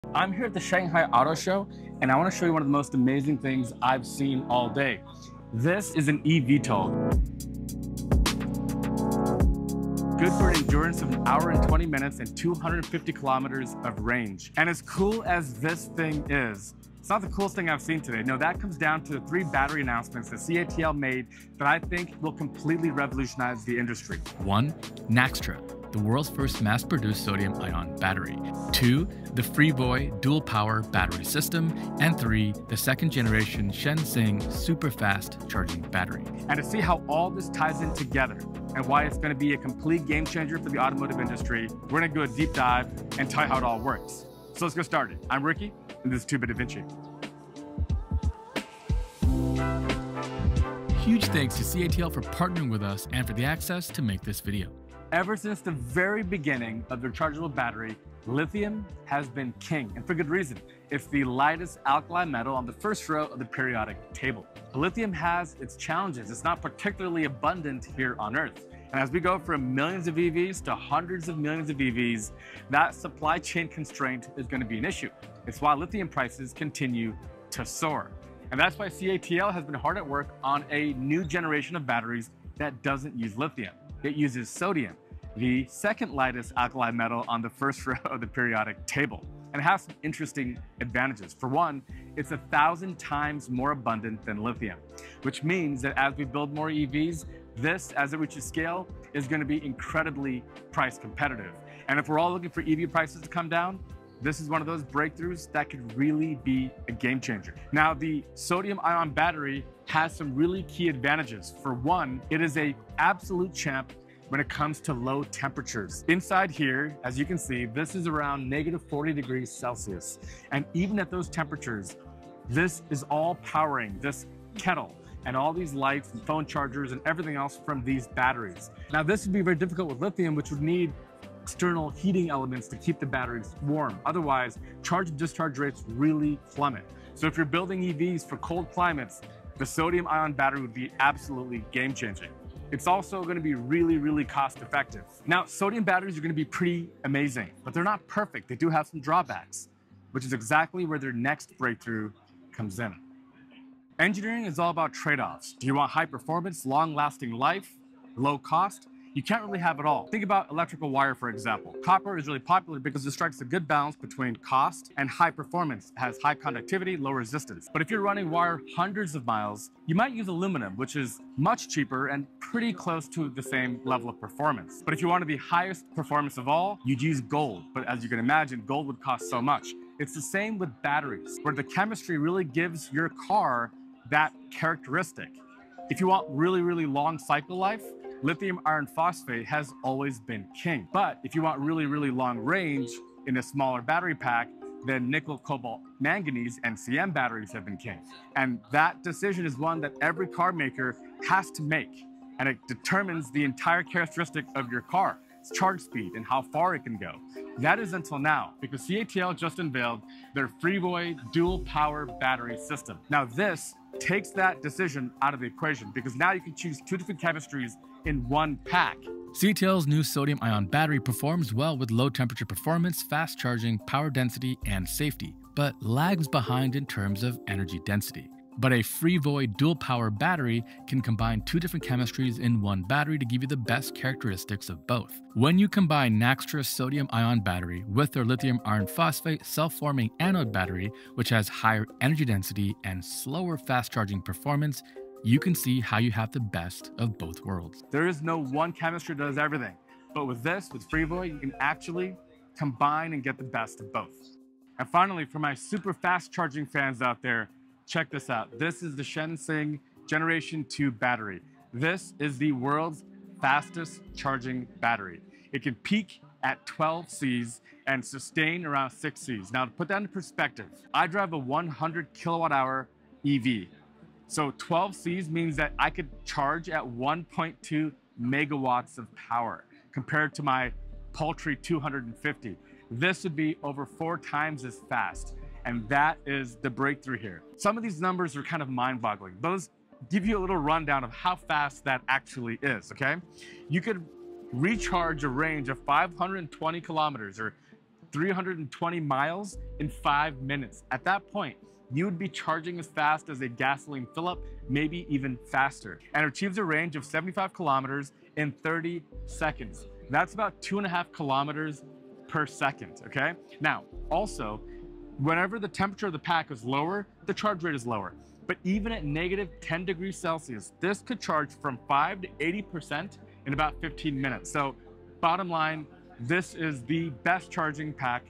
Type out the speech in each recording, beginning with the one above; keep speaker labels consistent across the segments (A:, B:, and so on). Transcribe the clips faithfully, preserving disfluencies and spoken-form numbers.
A: I'm here at the Shanghai Auto Show, and I want to show you one of the most amazing things I've seen all day. This is an e V T O L. Good for an endurance of an hour and twenty minutes and two hundred fifty kilometers of range. And as cool as this thing is, it's not the coolest thing I've seen today. No, that comes down to the three battery announcements that C A T L made that I think will completely revolutionize the industry.
B: One, NAXTRA, the world's first mass-produced sodium ion battery. Two, the Freevoy dual power battery system. And three, the second generation Shenxing super fast charging battery.
A: And to see how all this ties in together and why it's going to be a complete game changer for the automotive industry, we're going to do a deep dive and tell you how it all works. So let's get started. I'm Ricky, and this is two bit Vinci.
B: Huge thanks to C A T L for partnering with us and for the access to make this video.
A: Ever since the very beginning of their chargeable battery, lithium has been king, and for good reason. It's the lightest alkali metal on the first row of the periodic table. Lithium has its challenges. It's not particularly abundant here on Earth. And as we go from millions of E Vs to hundreds of millions of E Vs, that supply chain constraint is going to be an issue. It's why lithium prices continue to soar. And that's why C A T L has been hard at work on a new generation of batteries that doesn't use lithium. It uses sodium, the second lightest alkali metal on the first row of the periodic table. And it has some interesting advantages. For one, it's a thousand times more abundant than lithium, which means that as we build more E Vs, this, as it reaches scale, is going to be incredibly price competitive. And if we're all looking for E V prices to come down, this is one of those breakthroughs that could really be a game changer. Now, the sodium ion battery has some really key advantages. For one, it is an absolute champ when it comes to low temperatures. Inside here, as you can see, this is around negative forty degrees Celsius. And even at those temperatures, this is all powering this kettle and all these lights and phone chargers and everything else from these batteries. Now, this would be very difficult with lithium, which would need external heating elements to keep the batteries warm. Otherwise, charge and discharge rates really plummet. So if you're building E Vs for cold climates, the sodium ion battery would be absolutely game changing. It's also going to be really, really cost effective. Now, sodium batteries are going to be pretty amazing, but they're not perfect. They do have some drawbacks, which is exactly where their next breakthrough comes in. Engineering is all about trade-offs. Do you want high performance, long-lasting life, low cost? You can't really have it all. Think about electrical wire, for example. Copper is really popular because it strikes a good balance between cost and high performance. It has high conductivity, low resistance. But if you're running wire hundreds of miles, you might use aluminum, which is much cheaper and pretty close to the same level of performance. But if you want to be highest performance of all, you'd use gold. But as you can imagine, gold would cost so much. It's the same with batteries, where the chemistry really gives your car that characteristic. If you want really, really long cycle life, lithium iron phosphate has always been king. But if you want really, really long range in a smaller battery pack, then nickel, cobalt, manganese, and C M batteries have been king. And that decision is one that every car maker has to make. And it determines the entire characteristic of your car, its charge speed, and how far it can go. That is until now, because C A T L just unveiled their Freevoy dual power battery system. Now this takes that decision out of the equation, because now you can choose two different chemistries in one pack.
B: C A T L's new sodium ion battery performs well with low temperature performance, fast charging, power density, and safety, but lags behind in terms of energy density. But a Freevoy dual power battery can combine two different chemistries in one battery to give you the best characteristics of both. When you combine NAXTRA Sodium Ion Battery with their lithium iron phosphate self-forming anode battery, which has higher energy density and slower fast charging performance, you can see how you have the best of both worlds.
A: There is no one chemistry that does everything. But with this, with Freevoy, you can actually combine and get the best of both. And finally, for my super fast charging fans out there, check this out. This is the Shenxing Generation two battery. This is the world's fastest charging battery. It can peak at twelve C's and sustain around six C's. Now, to put that into perspective, I drive a one hundred kilowatt hour E V. So twelve C's means that I could charge at one point two megawatts of power compared to my paltry two hundred fifty. This would be over four times as fast. And that is the breakthrough here. Some of these numbers are kind of mind-boggling. Those give you a little rundown of how fast that actually is, okay? You could recharge a range of five hundred twenty kilometers or three hundred twenty miles in five minutes. At that point, you would be charging as fast as a gasoline fill-up, maybe even faster, and achieves a range of seventy-five kilometers in thirty seconds. That's about two and a half kilometers per second, okay? Now, also, whenever the temperature of the pack is lower, the charge rate is lower. But even at negative ten degrees Celsius, this could charge from five to eighty percent in about fifteen minutes. So bottom line, this is the best charging pack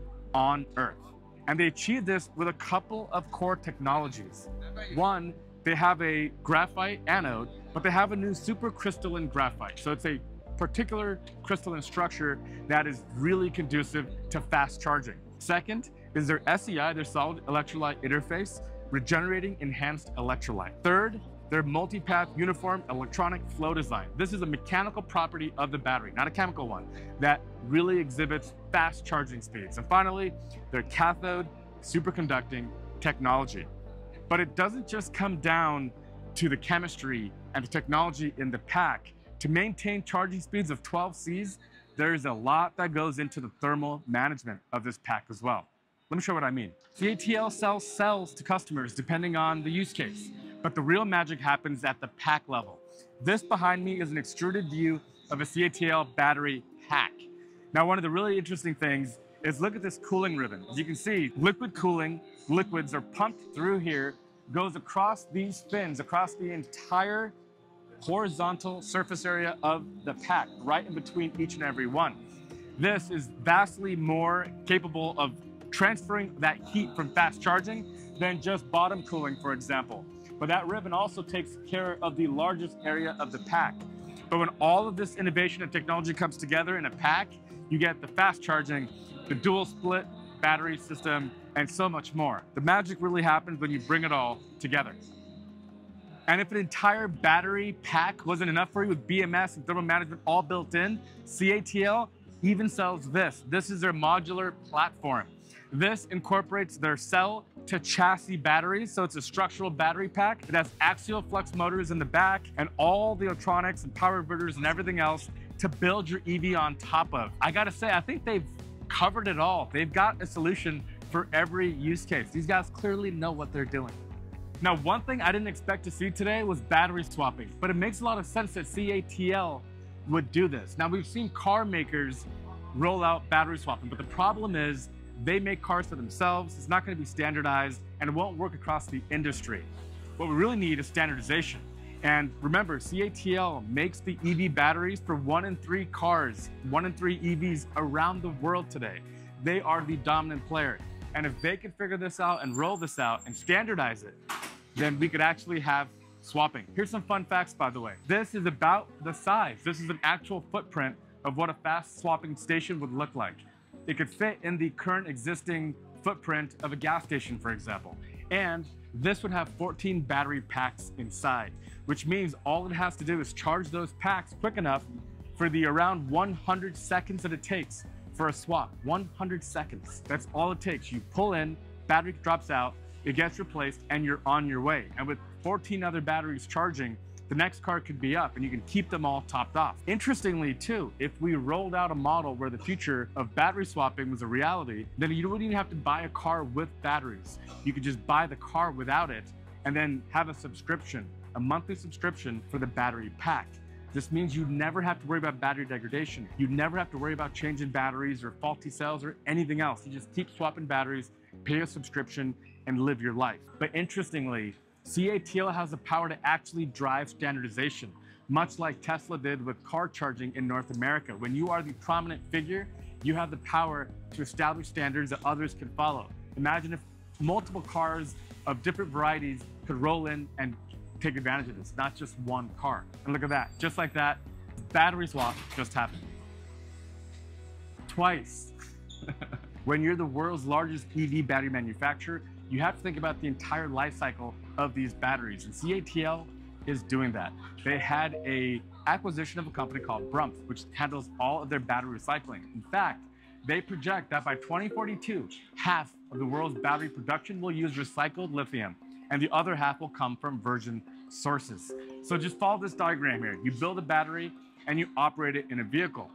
A: on Earth. And they achieved this with a couple of core technologies. One, they have a graphite anode, but they have a new supercrystalline graphite. So it's a particular crystalline structure that is really conducive to fast charging. Second is their S E I, their solid electrolyte interface, regenerating enhanced electrolyte. Third, their multi-path uniform electronic flow design. This is a mechanical property of the battery, not a chemical one, that really exhibits fast charging speeds. And finally, their cathode superconducting technology. But it doesn't just come down to the chemistry and the technology in the pack. To maintain charging speeds of twelve C's, there's a lot that goes into the thermal management of this pack as well. Let me show you what I mean. C A T L sells cells to customers depending on the use case, but the real magic happens at the pack level. This behind me is an extruded view of a C A T L battery pack. Now, one of the really interesting things is look at this cooling ribbon. As you can see, liquid cooling, liquids are pumped through here, goes across these fins, across the entire horizontal surface area of the pack, right in between each and every one. This is vastly more capable of transferring that heat from fast charging than just bottom cooling, for example. But that ribbon also takes care of the largest area of the pack. But when all of this innovation and technology comes together in a pack, you get the fast charging, the dual split battery system, and so much more. The magic really happens when you bring it all together. And if an entire battery pack wasn't enough for you with B M S and thermal management all built in, C A T L even sells this. This is their modular platform. This incorporates their cell to chassis batteries, so it's a structural battery pack. It has axial flux motors in the back and all the electronics and power inverters and everything else to build your E V on top of. I gotta say, I think they've covered it all. They've got a solution for every use case. These guys clearly know what they're doing. Now, one thing I didn't expect to see today was battery swapping, but it makes a lot of sense that C A T L would do this. Now, we've seen car makers roll out battery swapping, but the problem is they make cars for themselves. It's not going to be standardized, and it won't work across the industry. What we really need is standardization. And remember, C A T L makes the E V batteries for one in three cars, one in three E Vs around the world today. They are the dominant player. And if they can figure this out and roll this out and standardize it, then we could actually have swapping. Here's some fun facts, by the way. This is about the size. This is an actual footprint of what a fast swapping station would look like. It could fit in the current existing footprint of a gas station, for example. And this would have fourteen battery packs inside, which means all it has to do is charge those packs quick enough for the around one hundred seconds that it takes for a swap. one hundred seconds. That's all it takes. You pull in, battery drops out, it gets replaced, and you're on your way. And with fourteen other batteries charging, the next car could be up and you can keep them all topped off. Interestingly too, if we rolled out a model where the future of battery swapping was a reality, then you wouldn't even have to buy a car with batteries. You could just buy the car without it and then have a subscription, a monthly subscription for the battery pack. This means you'd never have to worry about battery degradation. You'd never have to worry about changing batteries or faulty cells or anything else. You just keep swapping batteries, pay a subscription, and live your life. But interestingly, C A T L has the power to actually drive standardization, much like Tesla did with car charging in North America. When you are the prominent figure, you have the power to establish standards that others can follow. Imagine if multiple cars of different varieties could roll in and take advantage of this, not just one car. And look at that, just like that, battery swap just happened. Twice. When you're the world's largest E V battery manufacturer, you have to think about the entire life cycle of these batteries, and C A T L is doing that. They had a acquisition of a company called Brumpf, which handles all of their battery recycling. In fact, they project that by twenty forty-two, half of the world's battery production will use recycled lithium, and the other half will come from virgin sources. So just follow this diagram here. You build a battery and you operate it in a vehicle.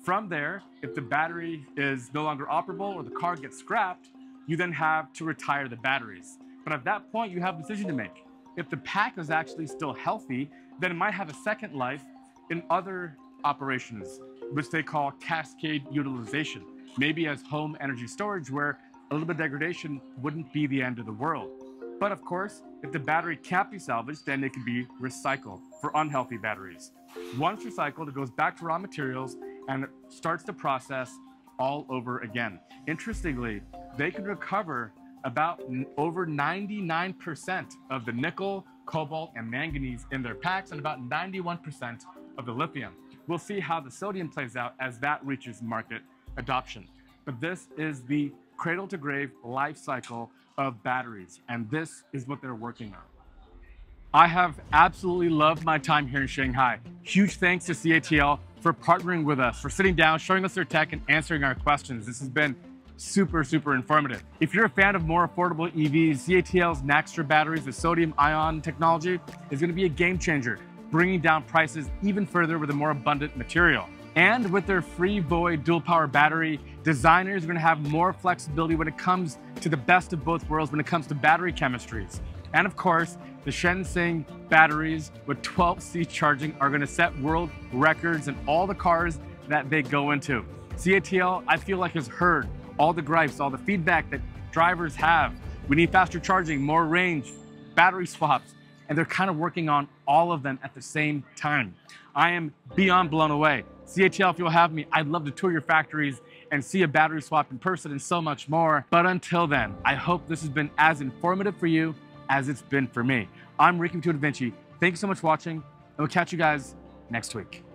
A: From there, if the battery is no longer operable or the car gets scrapped, you then have to retire the batteries. But at that point, you have a decision to make. If the pack is actually still healthy, then it might have a second life in other operations, which they call cascade utilization, maybe as home energy storage, where a little bit of degradation wouldn't be the end of the world. But of course, if the battery can't be salvaged, then it can be recycled for unhealthy batteries. Once recycled, it goes back to raw materials and it starts the process all over again. Interestingly, they can recover about over ninety-nine percent of the nickel, cobalt, and manganese in their packs and about ninety-one percent of the lithium. We'll see how the sodium plays out as that reaches market adoption. But this is the cradle to grave life cycle of batteries, and this is what they're working on. I have absolutely loved my time here in Shanghai. Huge thanks to C A T L for partnering with us, for sitting down, showing us their tech, and answering our questions. This has been super, super informative. If you're a fan of more affordable E Vs, C A T L's NAXTRA batteries with sodium ion technology is going to be a game changer, bringing down prices even further with a more abundant material. And with their Freevoy dual power battery, designers are going to have more flexibility when it comes to the best of both worlds when it comes to battery chemistries. And of course, the Shenxing batteries with twelve C charging are going to set world records in all the cars that they go into. C A T L, I feel like, has heard all the gripes, all the feedback that drivers have. We need faster charging, more range, battery swaps, and they're kind of working on all of them at the same time. I am beyond blown away. C A T L, if you'll have me, I'd love to tour your factories and see a battery swap in person and so much more. But until then, I hope this has been as informative for you as it's been for me. I'm Ricky with Vinci. Thank you so much for watching, and we'll catch you guys next week.